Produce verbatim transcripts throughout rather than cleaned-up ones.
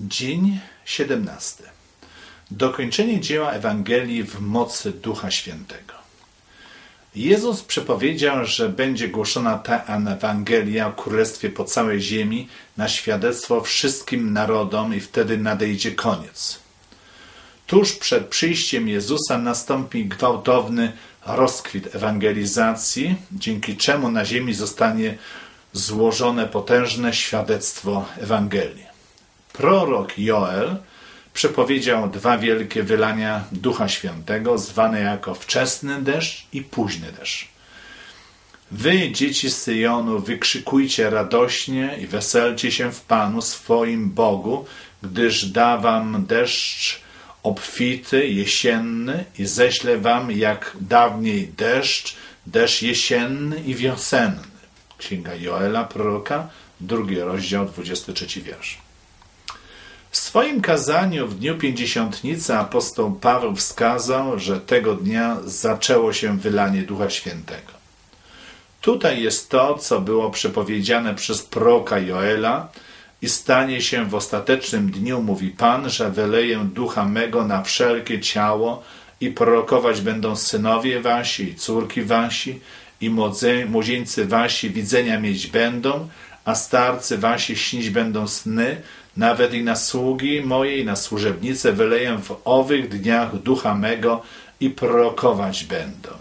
Dzień siedemnasty. Dokończenie dzieła Ewangelii w mocy Ducha Świętego. Jezus przepowiedział, że będzie głoszona ta Ewangelia o Królestwie po całej ziemi na świadectwo wszystkim narodom i wtedy nadejdzie koniec. Tuż przed przyjściem Jezusa nastąpi gwałtowny rozkwit ewangelizacji, dzięki czemu na ziemi zostanie złożone potężne świadectwo Ewangelii. Prorok Joel przepowiedział dwa wielkie wylania Ducha Świętego, zwane jako wczesny deszcz i późny deszcz. Wy, dzieci Syjonu, wykrzykujcie radośnie i weselcie się w Panu swoim Bogu, gdyż da wam deszcz obfity, jesienny i ześlę wam jak dawniej deszcz, deszcz jesienny i wiosenny. Księga Joela, proroka, drugi rozdział, dwudziesty trzeci wiersz. W swoim kazaniu w dniu Pięćdziesiątnicy apostoł Paweł wskazał, że tego dnia zaczęło się wylanie Ducha Świętego. Tutaj jest to, co było przepowiedziane przez proroka Joela i stanie się w ostatecznym dniu, mówi Pan, że wyleję Ducha mego na wszelkie ciało i prorokować będą synowie wasi i córki wasi i młodzieńcy wasi widzenia mieć będą, a starcy wasi śnić będą sny, nawet i na sługi moje i na służebnice wyleję w owych dniach Ducha mego i prorokować będą.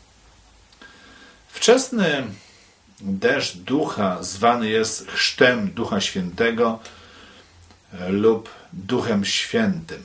Wczesny deszcz Ducha zwany jest chrztem Ducha Świętego lub Duchem Świętym.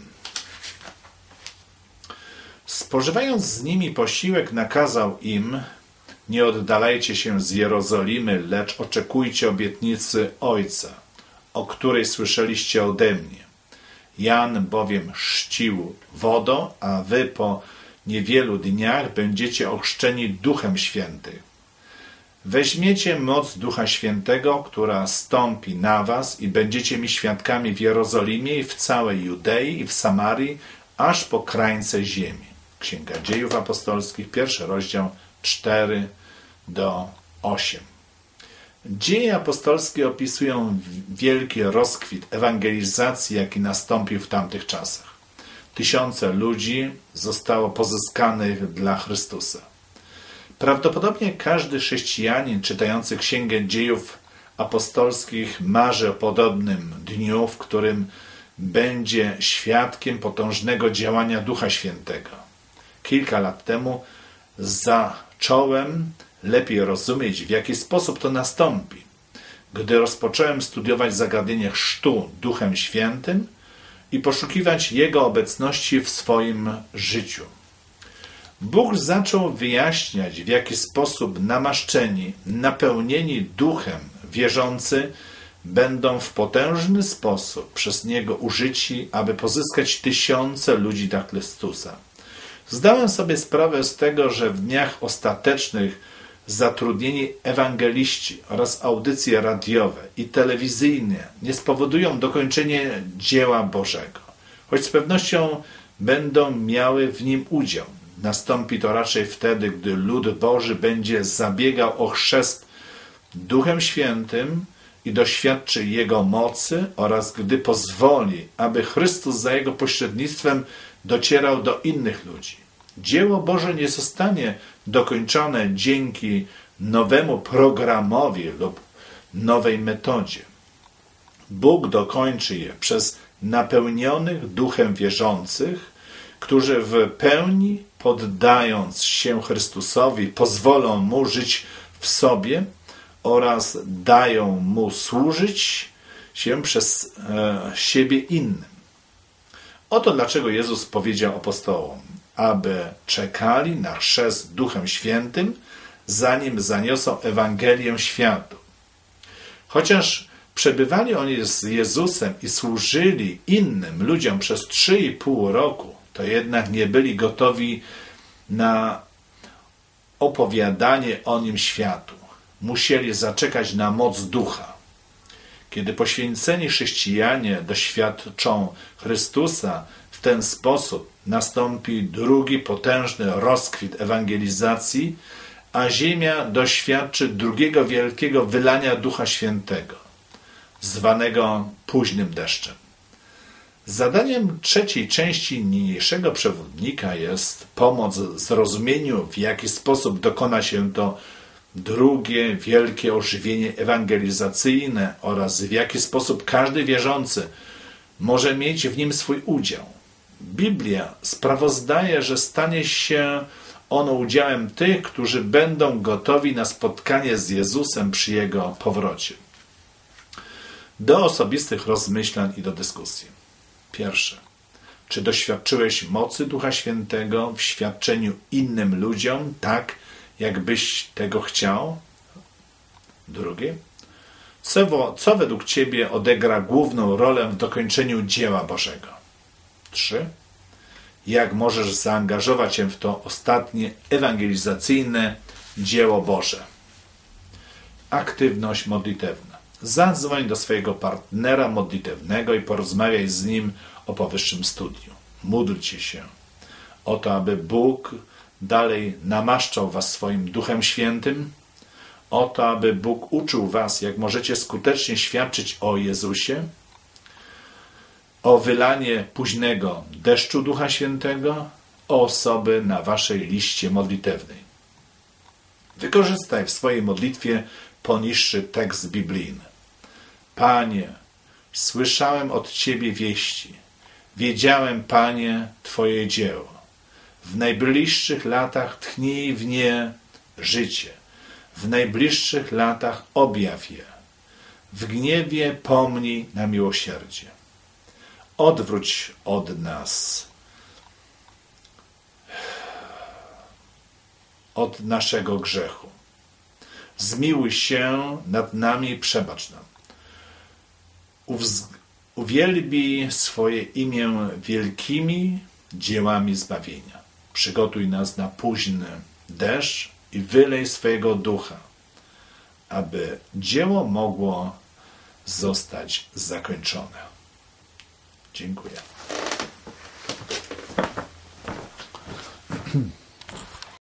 Spożywając z nimi posiłek, nakazał im: nie oddalajcie się z Jerozolimy, lecz oczekujcie obietnicy Ojca, o której słyszeliście ode mnie. Jan bowiem chrzcił wodą, a wy po niewielu dniach będziecie ochrzczeni Duchem Świętym. Weźmiecie moc Ducha Świętego, która stąpi na was i będziecie mi świadkami w Jerozolimie i w całej Judei i w Samarii, aż po krańce ziemi. Księga Dziejów Apostolskich, pierwszy rozdział, cztery do ósmego. Dzieje apostolskie opisują wielki rozkwit ewangelizacji, jaki nastąpił w tamtych czasach. Tysiące ludzi zostało pozyskanych dla Chrystusa. Prawdopodobnie każdy chrześcijanin czytający Księgę Dziejów Apostolskich marzy o podobnym dniu, w którym będzie świadkiem potężnego działania Ducha Świętego. Kilka lat temu zacząłem lepiej rozumieć, w jaki sposób to nastąpi, gdy rozpocząłem studiować zagadnienie chrztu Duchem Świętym i poszukiwać Jego obecności w swoim życiu. Bóg zaczął wyjaśniać, w jaki sposób namaszczeni, napełnieni Duchem wierzący będą w potężny sposób przez Niego użyci, aby pozyskać tysiące ludzi dla Chrystusa. Zdałem sobie sprawę z tego, że w dniach ostatecznych zatrudnieni ewangeliści oraz audycje radiowe i telewizyjne nie spowodują dokończenia dzieła Bożego, choć z pewnością będą miały w nim udział. Nastąpi to raczej wtedy, gdy lud Boży będzie zabiegał o chrzest Duchem Świętym i doświadczy Jego mocy oraz gdy pozwoli, aby Chrystus za Jego pośrednictwem docierał do innych ludzi. Dzieło Boże nie zostanie dokończone dzięki nowemu programowi lub nowej metodzie. Bóg dokończy je przez napełnionych Duchem wierzących, którzy w pełni poddając się Chrystusowi pozwolą Mu żyć w sobie oraz dają Mu służyć się przez e, siebie innym. Oto dlaczego Jezus powiedział apostołom, aby czekali na chrzest Duchem Świętym, zanim zaniosą Ewangelię światu. Chociaż przebywali oni z Jezusem i służyli innym ludziom przez trzy i pół roku, to jednak nie byli gotowi na opowiadanie o Nim światu. Musieli zaczekać na moc Ducha. Kiedy poświęceni chrześcijanie doświadczą Chrystusa w ten sposób, nastąpi drugi potężny rozkwit ewangelizacji, a ziemia doświadczy drugiego wielkiego wylania Ducha Świętego, zwanego późnym deszczem. Zadaniem trzeciej części niniejszego przewodnika jest pomoc w zrozumieniu, w jaki sposób dokona się to drugie wielkie ożywienie ewangelizacyjne oraz w jaki sposób każdy wierzący może mieć w nim swój udział. Biblia sprawozdaje, że stanie się ono udziałem tych, którzy będą gotowi na spotkanie z Jezusem przy Jego powrocie. Do osobistych rozmyślań i do dyskusji. Pierwsze. Czy doświadczyłeś mocy Ducha Świętego w świadczeniu innym ludziom tak, jakbyś tego chciał? Drugie. Co, co według Ciebie odegra główną rolę w dokończeniu dzieła Bożego? Trzy. Jak możesz zaangażować się w to ostatnie ewangelizacyjne dzieło Boże? Aktywność modlitewna. Zadzwoń do swojego partnera modlitewnego i porozmawiaj z nim o powyższym studiu. Módlcie się o to, aby Bóg dalej namaszczał was swoim Duchem Świętym, o to, aby Bóg uczył was, jak możecie skutecznie świadczyć o Jezusie, o wylanie późnego deszczu Ducha Świętego, o osoby na waszej liście modlitewnej. Wykorzystaj w swojej modlitwie poniższy tekst biblijny. Panie, słyszałem od Ciebie wieści. Wiedziałem, Panie, Twoje dzieło. W najbliższych latach tchnij w nie życie. W najbliższych latach objaw je. W gniewie pomnij na miłosierdzie. Odwróć od nas, od naszego grzechu. Zmiłuj się nad nami i przebacz nam. Uwz- uwielbij swoje imię wielkimi dziełami zbawienia. Przygotuj nas na późny deszcz i wylej swojego ducha, aby dzieło mogło zostać zakończone. Dziękuję.